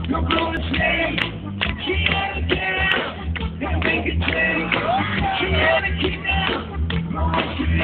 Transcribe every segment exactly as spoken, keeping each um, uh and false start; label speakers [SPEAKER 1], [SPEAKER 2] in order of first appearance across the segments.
[SPEAKER 1] You're gonna change. She had to get out and make a change. She had to keep out. Going to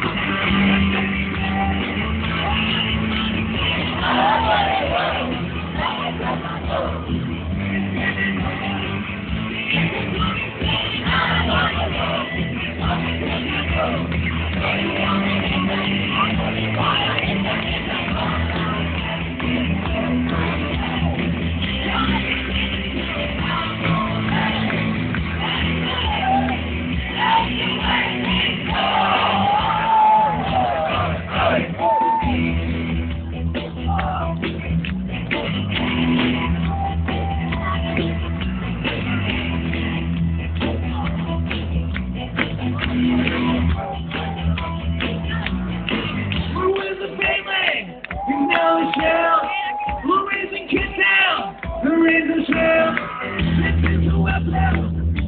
[SPEAKER 1] Who is in Kid Town? Who is in Shell? Listen to our level.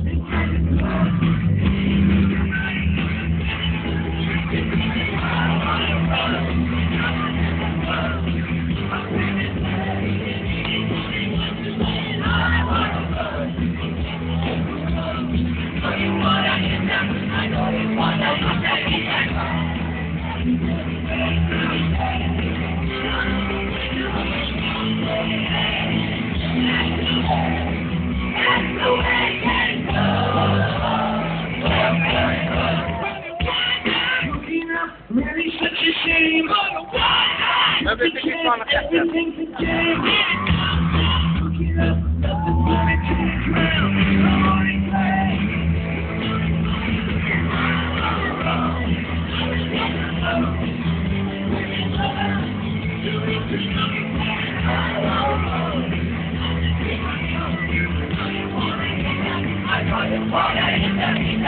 [SPEAKER 1] Really such a shame. Everything to change. Looking up, nothing's gonna change round. Nobody play. I got it,